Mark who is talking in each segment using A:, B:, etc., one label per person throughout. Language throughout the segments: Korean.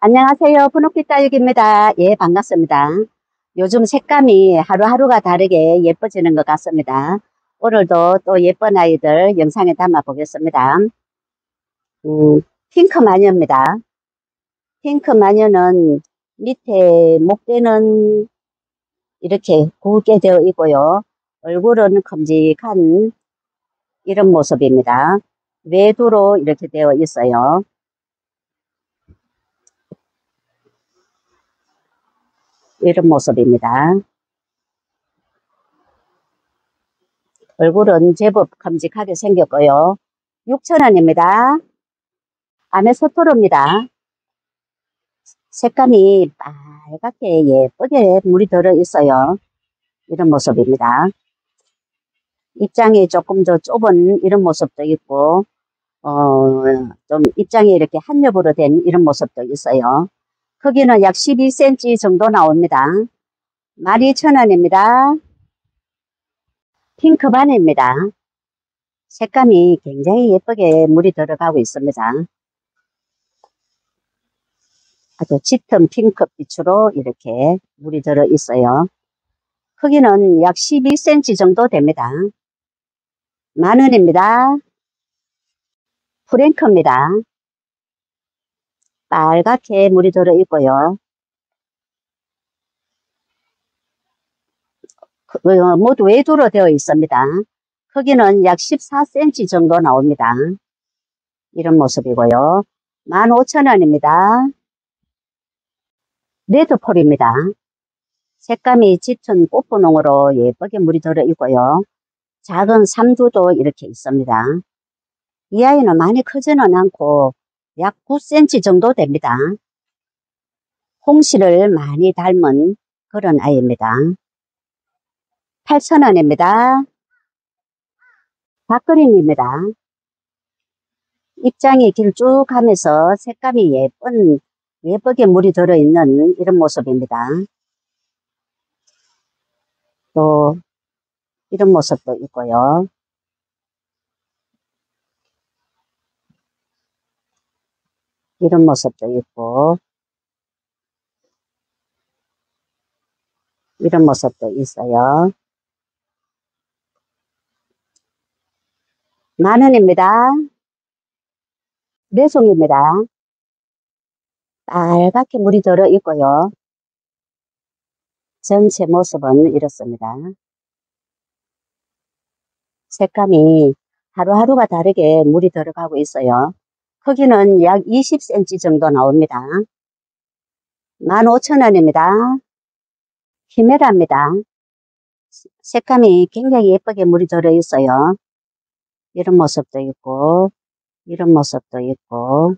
A: 안녕하세요. 분홍빛 딸기입니다. 예, 반갑습니다. 요즘 색감이 하루하루가 다르게 예뻐지는 것 같습니다. 오늘도 또 예쁜 아이들 영상에 담아 보겠습니다. 핑크 마녀입니다. 핑크 마녀는 밑에 목대는 이렇게 굵게 되어 있고요. 얼굴은 큼직한 이런 모습입니다. 외두로 이렇게 되어 있어요. 이런 모습입니다. 얼굴은 제법 큼직하게 생겼고요. 6,000원입니다. 아메소토로입니다. 색감이 빨갛게 예쁘게 물이 들어 있어요. 이런 모습입니다. 입장이 조금 더 좁은 이런 모습도 있고, 좀 입장이 이렇게 한 겹으로 된 이런 모습도 있어요. 크기는 약 12cm 정도 나옵니다. 12,000원입니다. 핑크바네입니다. 색감이 굉장히 예쁘게 물이 들어가고 있습니다. 아주 짙은 핑크빛으로 이렇게 물이 들어 있어요. 크기는 약 12cm 정도 됩니다. 10,000원입니다. 프랭크입니다. 빨갛게 물이 들어 있고요. 모두 외두로 되어 있습니다. 크기는 약 14cm 정도 나옵니다. 이런 모습이고요. 15,000원입니다. 레드폴입니다. 색감이 짙은 꽃분홍으로 예쁘게 물이 들어 있고요. 작은 삼두도 이렇게 있습니다. 이 아이는 많이 크지는 않고 약 9cm 정도 됩니다. 홍시를 많이 닮은 그런 아이입니다. 8,000원입니다. 박그린입니다. 입장이 길쭉하면서 색감이 예쁘게 물이 들어있는 이런 모습입니다. 또 이런 모습도 있고요. 이런 모습도 있고 이런 모습도 있어요. 10,000원입니다. 내송입니다. 빨갛게 물이 들어 있고요. 전체 모습은 이렇습니다. 색감이 하루하루가 다르게 물이 들어가고 있어요. 크기는 약 20cm 정도 나옵니다. 15,000원입니다. 히메라입니다. 색감이 굉장히 예쁘게 물이 들어 있어요. 이런 모습도 있고 이런 모습도 있고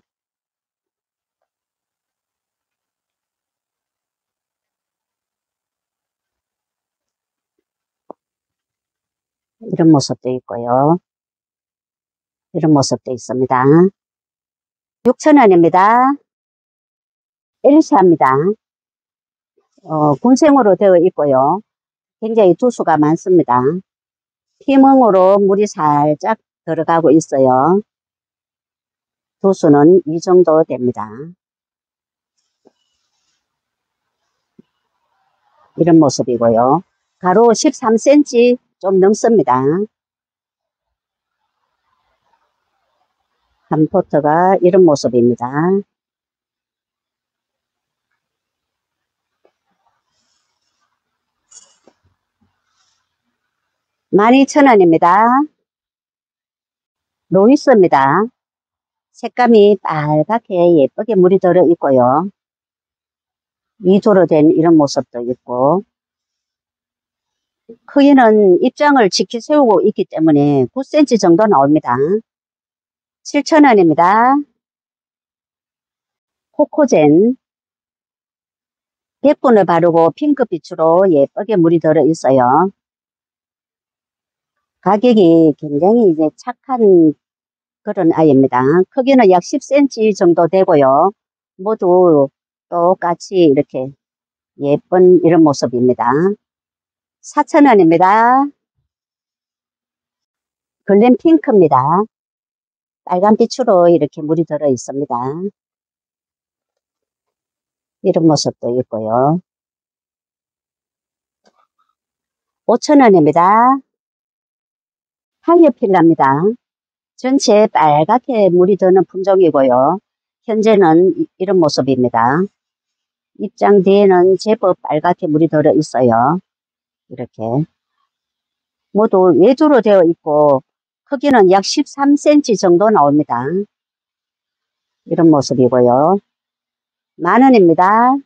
A: 이런 모습도 있고요. 이런 모습도 있습니다. 6,000원입니다. 엘리샤입니다. 군생으로 되어 있고요. 굉장히 두수가 많습니다. 피멍으로 물이 살짝 들어가고 있어요. 두수는 이 정도 됩니다. 이런 모습이고요. 가로 13cm 좀 넘습니다. 한 포트가 이런 모습입니다. 12,000원입니다. 로이스입니다. 색감이 빨갛게 예쁘게 물이 들어 있고요. 위조로 된 이런 모습도 있고 크기는 입장을 지켜 세우고 있기 때문에 9cm 정도 나옵니다. 7,000원입니다. 코코젠 100분을 바르고 핑크빛으로 예쁘게 물이 들어 있어요. 가격이 굉장히 이제 착한 그런 아이입니다. 크기는 약 10cm 정도 되고요. 모두 똑같이 이렇게 예쁜 이런 모습입니다. 4,000원입니다. 글램핑크입니다. 빨간빛으로 이렇게 물이 들어 있습니다. 이런 모습도 있고요. 5,000원입니다. 하이어필라입니다. 전체 빨갛게 물이 드는 품종이고요. 현재는 이런 모습입니다. 입장 뒤에는 제법 빨갛게 물이 들어 있어요. 이렇게 모두 외주로 되어 있고 크기는 약 13cm 정도 나옵니다. 이런 모습이고요. 10,000원입니다.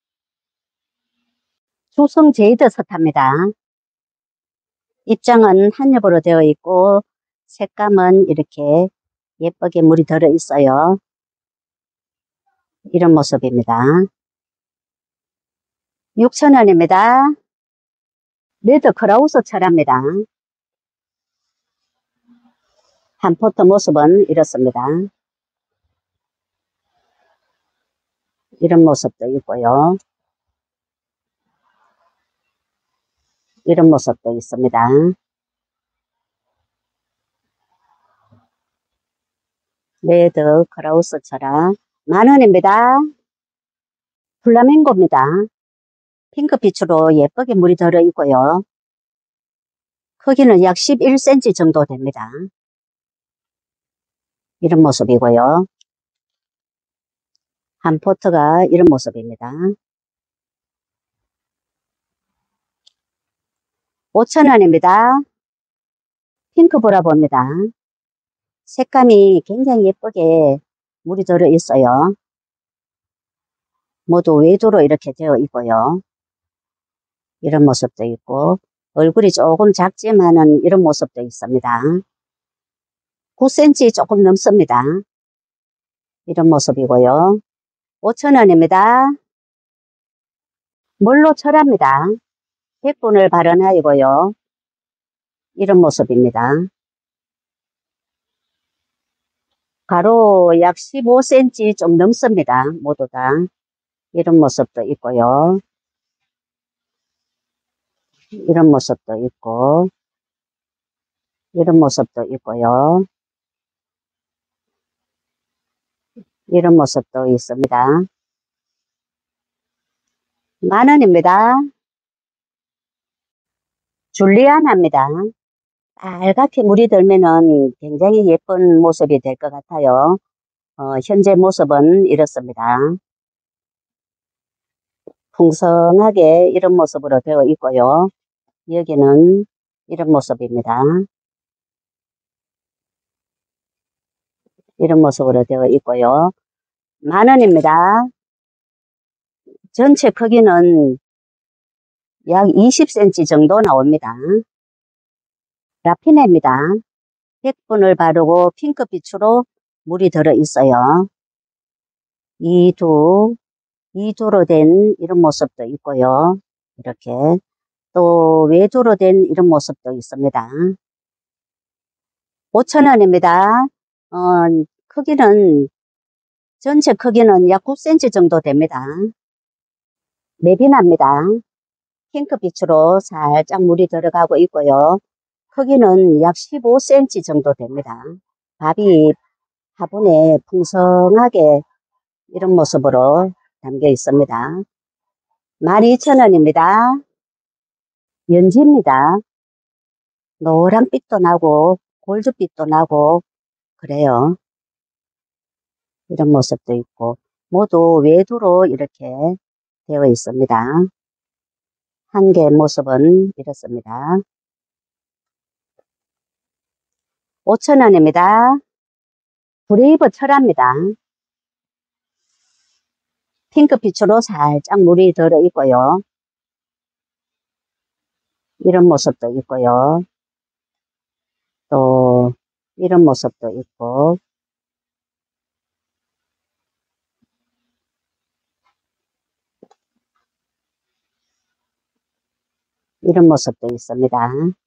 A: 주성 제이드 서타입니다. 입장은 한 겹으로 되어 있고 색감은 이렇게 예쁘게 물이 들어 있어요. 이런 모습입니다. 6,000원입니다. 레드 크라우스 철합니다. 한 포트 모습은 이렇습니다. 이런 모습도 있고요. 이런 모습도 있습니다. 레드 크라우스 철학 10,000원입니다. 플라밍고입니다. 핑크빛으로 예쁘게 물이 들어 있고요. 크기는 약 11cm 정도 됩니다. 이런 모습이고요. 한 포트가 이런 모습입니다. 5,000원입니다. 핑크 브라보입니다. 색감이 굉장히 예쁘게 물이 들어 있어요. 모두 외주로 이렇게 되어 있고요. 이런 모습도 있고 얼굴이 조금 작지만은 이런 모습도 있습니다. 9cm 조금 넘습니다. 이런 모습이고요. 5,000원입니다. 물로 철합니다. 100분을 발효하이고요. 이런 모습입니다. 가로 약 15cm 좀 넘습니다. 모두 다. 이런 모습도 있고요. 이런 모습도 있고 이런 모습도 있고요. 이런 모습도 있습니다. 10,000원입니다. 줄리아나입니다. 빨갛게 물이 들면은 굉장히 예쁜 모습이 될 것 같아요. 현재 모습은 이렇습니다. 풍성하게 이런 모습으로 되어 있고요. 여기는 이런 모습입니다. 이런 모습으로 되어 있고요. 10,000원입니다. 전체 크기는 약 20cm 정도 나옵니다. 라피네입니다. 100분을 바르고 핑크빛으로 물이 들어 있어요. 이두로 된 이런 모습도 있고요. 이렇게 또 외두로 된 이런 모습도 있습니다. 5,000원입니다. 크기는 전체 크기는 약 9cm 정도 됩니다. 메비나입니다. 핑크빛으로 살짝 물이 들어가고 있고요. 크기는 약 15cm 정도 됩니다. 밥이 화분에 풍성하게 이런 모습으로 담겨 있습니다. 12,000원입니다. 연지입니다. 노란빛도 나고 골드빛도 나고 그래요. 이런 모습도 있고 모두 외두로 이렇게 되어 있습니다. 한 개의 모습은 이렇습니다. 5,000원입니다. 브레이브 철합니다. 핑크빛으로 살짝 물이 들어 있고요. 이런 모습도 있고요. 또 이런 모습도 있고 이런 모습도 있습니다.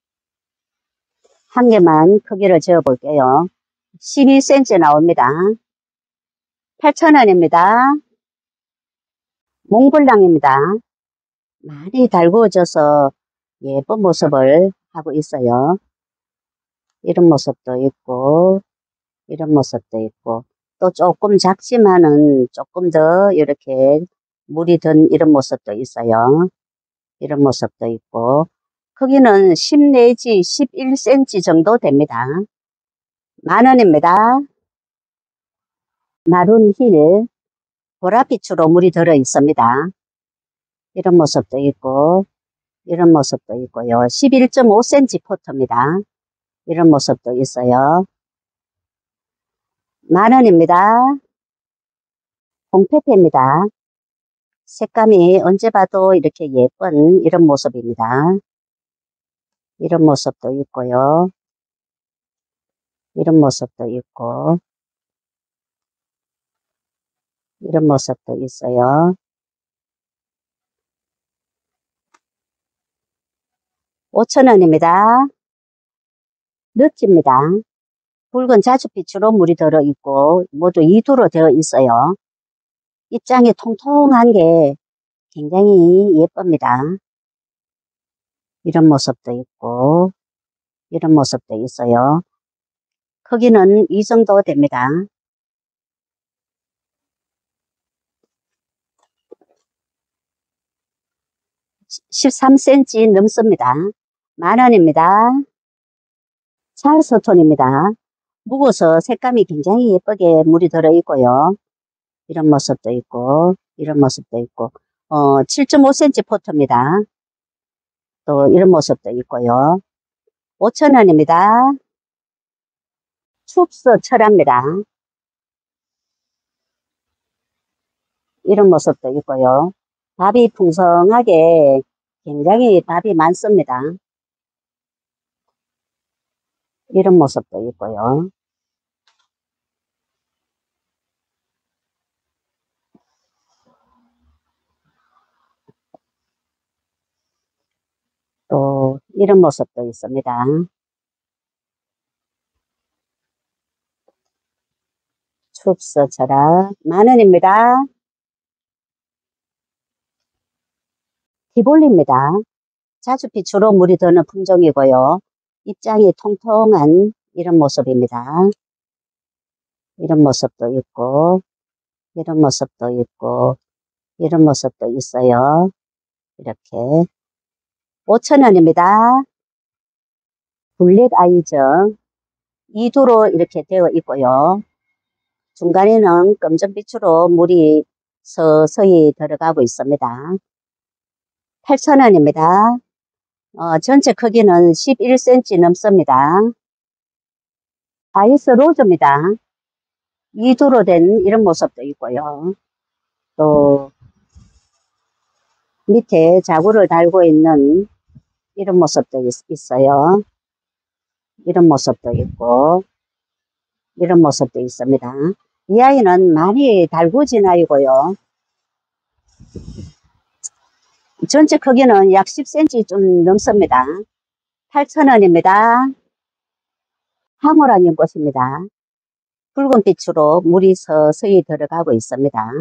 A: 한 개만 크기를 재어 볼게요. 12cm 나옵니다. 8,000원입니다. 몽블랑입니다. 많이 달구어져서 예쁜 모습을 하고 있어요. 이런 모습도 있고 이런 모습도 있고 또 조금 작지만은 조금 더 이렇게 물이 든 이런 모습도 있어요. 이런 모습도 있고, 크기는 10 내지 11cm 정도 됩니다. 10,000원입니다. 마룬 힐, 보랏빛으로 물이 들어 있습니다. 이런 모습도 있고, 이런 모습도 있고요. 11.5cm 포트입니다. 이런 모습도 있어요. 10,000원입니다. 홍페페입니다. 색감이 언제 봐도 이렇게 예쁜 이런 모습입니다. 이런 모습도 있고요. 이런 모습도 있고, 이런 모습도 있어요. 5,000원입니다. 넛입니다. 붉은 자줏빛으로 물이 들어있고 모두 2두로 되어 있어요. 입장이 통통한 게 굉장히 예쁩니다. 이런 모습도 있고 이런 모습도 있어요. 크기는 이 정도 됩니다. 13cm 넘습니다. 10,000원입니다. 찰스톤입니다. 묵어서 색감이 굉장히 예쁘게 물이 들어있고요. 이런 모습도 있고 이런 모습도 있고 7.5cm 포트입니다. 또 이런 모습도 있고요. 5,000원입니다. 춥스 철합니다. 이런 모습도 있고요. 밥이 풍성하게 굉장히 밥이 많습니다. 이런 모습도 있고요. 또 이런 모습도 있습니다. 춥스 철합 10,000원입니다. 티볼리입니다. 자줏빛으로 물이 드는 품종이고요. 입장이 통통한 이런 모습입니다. 이런 모습도 있고 이런 모습도 있고 이런 모습도 있어요. 이렇게 5,000원입니다. 블랙 아이즈 2두로 이렇게 되어 있고요. 중간에는 검정빛으로 물이 서서히 들어가고 있습니다. 8,000원입니다. 전체 크기는 11cm 넘습니다. 아이스 로즈입니다. 2두로 된 이런 모습도 있고요. 또 밑에 자구를 달고 있는 이런 모습도 있어요. 이런 모습도 있고 이런 모습도 있습니다. 이 아이는 많이 달구진 아이고요. 전체 크기는 약 10cm 좀 넘습니다. 8,000원입니다. 황홀한 연꽃입니다. 붉은 빛으로 물이 서서히 들어가고 있습니다.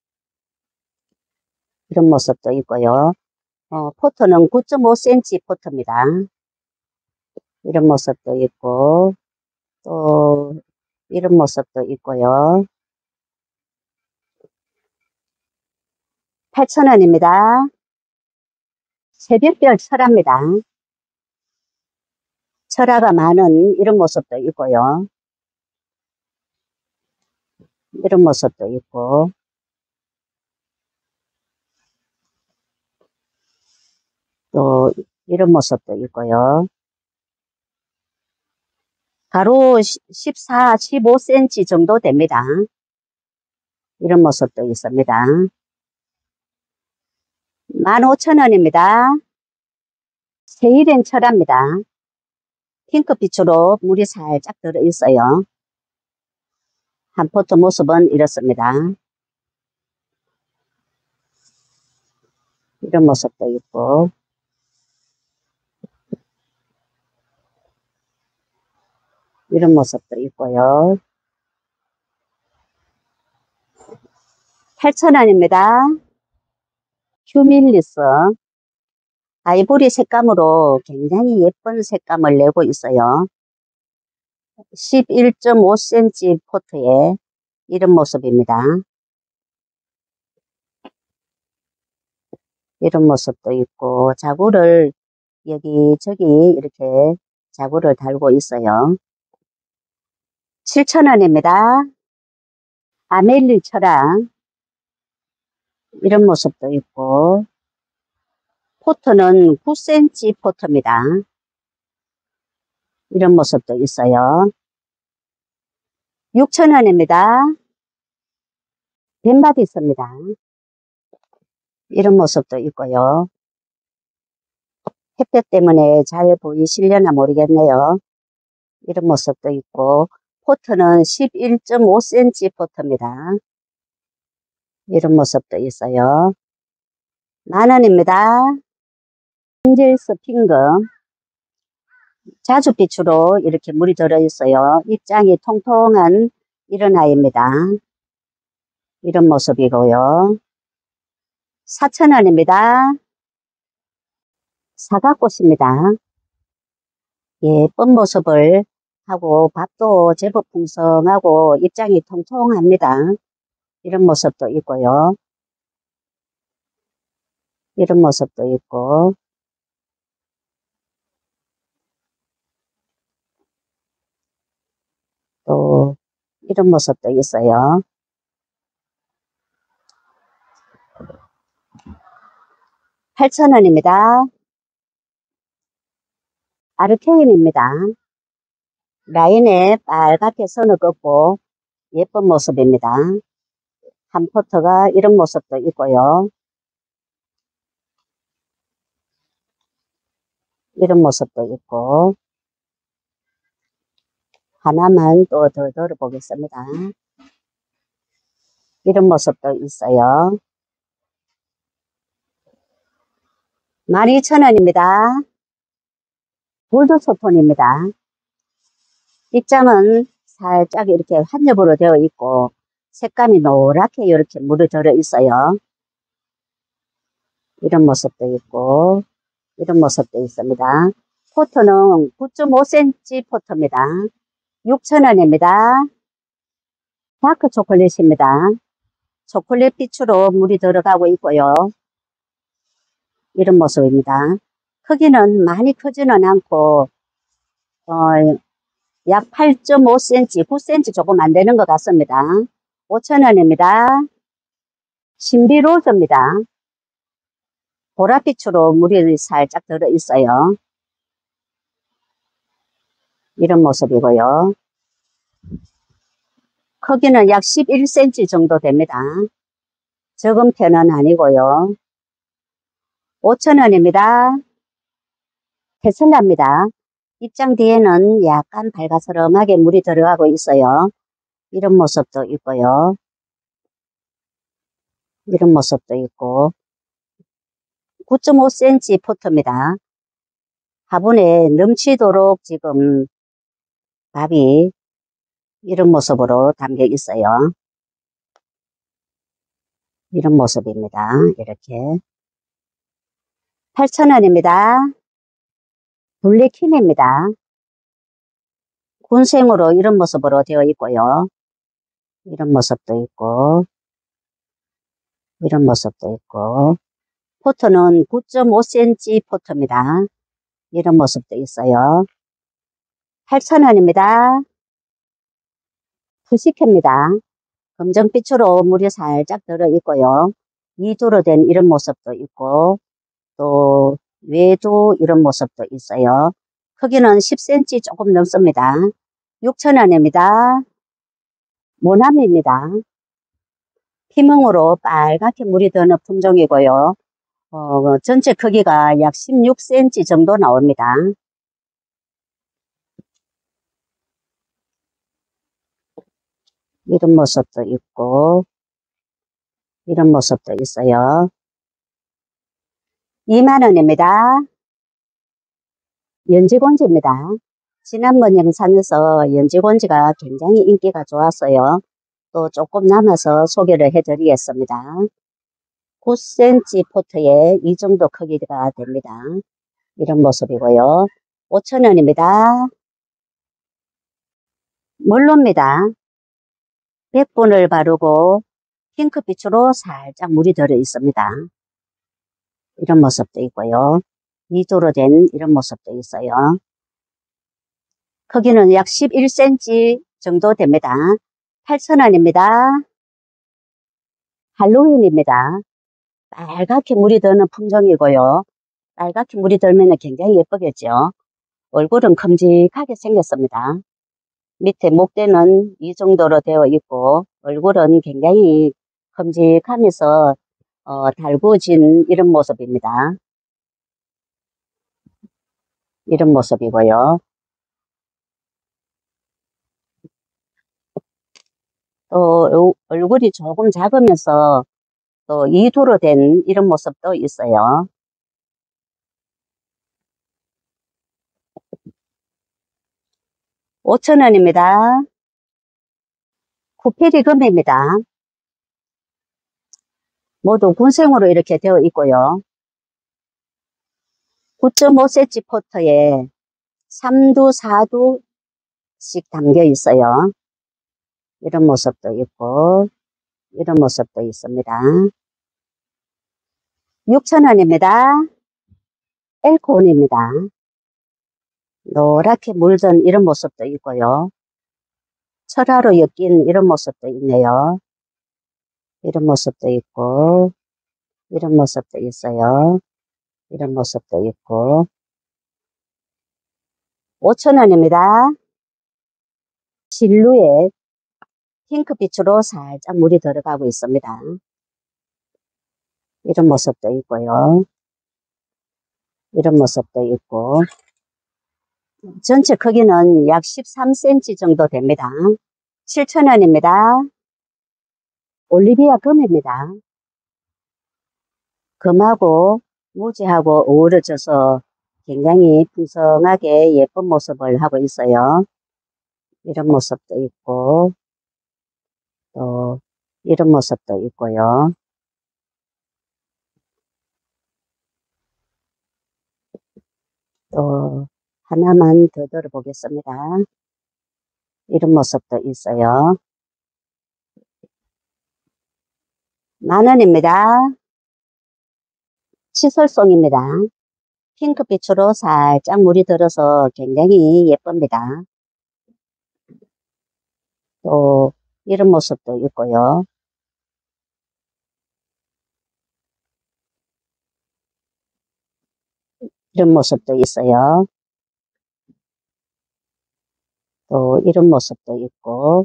A: 이런 모습도 있고요. 포트는 9.5cm 포트입니다. 이런 모습도 있고 또 이런 모습도 있고요. 8,000원입니다. 새벽별 철화입니다. 철화가 많은 이런 모습도 있고요. 이런 모습도 있고 또 이런 모습도 있고요. 가로 14, 15cm 정도 됩니다. 이런 모습도 있습니다. 15,000원입니다. 세일행 철화입니다. 핑크빛으로 물이 살짝 들어있어요. 한 포트 모습은 이렇습니다. 이런 모습도 있고 이런 모습도 있고요. 8,000원입니다. 휴밀리스 아이보리 색감으로 굉장히 예쁜 색감을 내고 있어요. 11.5cm 포트에 이런 모습입니다. 이런 모습도 있고, 자구를 여기저기 이렇게 자구를 달고 있어요. 7,000원입니다. 아멜리 철학 이런 모습도 있고, 포트는 9cm 포트입니다. 이런 모습도 있어요. 6,000원입니다. 뱀바디 있습니다. 이런 모습도 있고요. 햇볕 때문에 잘 보이시려나 모르겠네요. 이런 모습도 있고, 포트는 11.5cm 포트입니다. 이런 모습도 있어요. 10,000원입니다. 엔젤스 핑크 자주빛으로 이렇게 물이 들어있어요. 입장이 통통한 이런 아이입니다. 이런 모습이고요. 4,000원입니다. 사과꽃입니다. 예쁜 모습을 하고 밥도 제법 풍성하고 입장이 통통합니다. 이런 모습도 있고요. 이런 모습도 있고, 또 이런 모습도 있어요. 8,000원입니다. 아르케인입니다. 라인에 빨갛게 선을 긋고 예쁜 모습입니다. 한 포트가 이런 모습도 있고요. 이런 모습도 있고, 하나만 또 더 들어보겠습니다. 이런 모습도 있어요. 12,000원입니다. 골드소톤입니다. 입장은 살짝 이렇게 한엽으로 되어 있고 색감이 노랗게 이렇게 물이 들어 있어요. 이런 모습도 있고 이런 모습도 있습니다. 포트는 9.5cm 포트입니다. 6,000원입니다. 다크 초콜릿입니다. 초콜릿 빛으로 물이 들어가고 있고요. 이런 모습입니다. 크기는 많이 크지는 않고 약 8.5cm, 9cm 조금 안 되는 것 같습니다. 5,000원입니다. 신비로즈입니다. 보랏빛으로 물이 살짝 들어 있어요. 이런 모습이고요. 크기는 약 11cm 정도 됩니다. 적은 편은 아니고요. 5,000원입니다. 테슬라입니다. 입장 뒤에는 약간 발가스름하게 물이 들어가고 있어요. 이런 모습도 있고요. 이런 모습도 있고 9.5cm 포트입니다. 화분에 넘치도록 지금 밥이 이런 모습으로 담겨 있어요. 이런 모습입니다. 이렇게 8,000원입니다. 블랙퀸입니다. 군생으로 이런 모습으로 되어 있고요. 이런 모습도 있고 이런 모습도 있고 포트는 9.5cm 포트입니다. 이런 모습도 있어요. 8,000원입니다. 푸시케입니다. 검정빛으로 물이 살짝 들어 있고요. 이두로 된 이런 모습도 있고 또 외도 이런 모습도 있어요. 크기는 10cm 조금 넘습니다. 6,000원입니다. 모나미입니다. 피멍으로 빨갛게 물이 드는 품종이고요. 전체 크기가 약 16cm 정도 나옵니다. 이런 모습도 있고 이런 모습도 있어요. 20,000원입니다. 연지곤지입니다. 지난번 영상에서 연지곤지가 굉장히 인기가 좋았어요. 또 조금 남아서 소개를 해드리겠습니다. 9cm 포트에 이 정도 크기가 됩니다. 이런 모습이고요. 5,000원입니다. 물로입니다. 100분을 바르고 핑크빛으로 살짝 물이 들어 있습니다. 이런 모습도 있고요. 2도로 된 이런 모습도 있어요. 크기는 약 11cm 정도 됩니다. 8,000원입니다. 할로윈입니다. 빨갛게 물이 드는 품종이고요. 빨갛게 물이 들면 굉장히 예쁘겠죠. 얼굴은 큼직하게 생겼습니다. 밑에 목대는 이 정도로 되어 있고 얼굴은 굉장히 큼직하면서 달구진 이런 모습입니다. 이런 모습이고요. 또 얼굴이 조금 작으면서 또 2도로 된 이런 모습도 있어요. 5,000원입니다. 쿠페리 금입니다. 모두 군생으로 이렇게 되어 있고요. 9.5cm 포트에 3두, 4두씩 담겨 있어요. 이런 모습도 있고, 이런 모습도 있습니다. 6,000원입니다. 엘콘입니다. 노랗게 물든 이런 모습도 있고요. 철화로 엮인 이런 모습도 있네요. 이런 모습도 있고, 이런 모습도 있어요. 이런 모습도 있고. 5,000원입니다. 실루엣 핑크빛으로 살짝 물이 들어가고 있습니다. 이런 모습도 있고요. 이런 모습도 있고. 전체 크기는 약 13cm 정도 됩니다. 7,000원입니다. 올리비아 금입니다. 금하고 무지하고 어우러져서 굉장히 풍성하게 예쁜 모습을 하고 있어요. 이런 모습도 있고, 또 이런 모습도 있고요. 또 하나만 더 들어보겠습니다. 이런 모습도 있어요. 10,000원입니다. 치설송입니다. 핑크빛으로 살짝 물이 들어서 굉장히 예쁩니다. 또 이런 모습도 있고요. 이런 모습도 있어요. 또 이런 모습도 있고.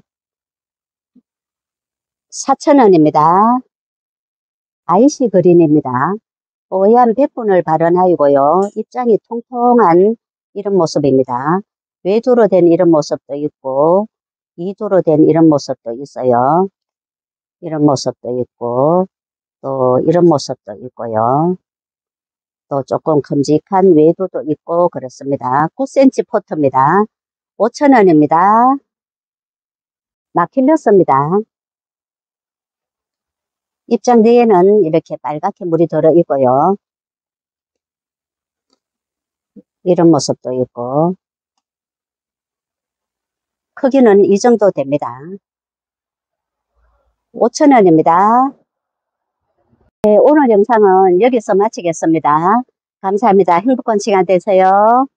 A: 4,000원입니다. 아이시 그린입니다. 뽀얀 백분을 발현하이고요. 입장이 통통한 이런 모습입니다. 외두로 된 이런 모습도 있고 2두로 된 이런 모습도 있어요. 이런 모습도 있고 또 이런 모습도 있고요. 또 조금 큼직한 외두도 있고 그렇습니다. 9cm 포트입니다. 5,000원입니다. 마킬러스입니다. 입장 뒤에는 이렇게 빨갛게 물이 들어 있고요. 이런 모습도 있고 크기는 이 정도 됩니다. 5,000원입니다. 네, 오늘 영상은 여기서 마치겠습니다. 감사합니다. 행복한 시간 되세요.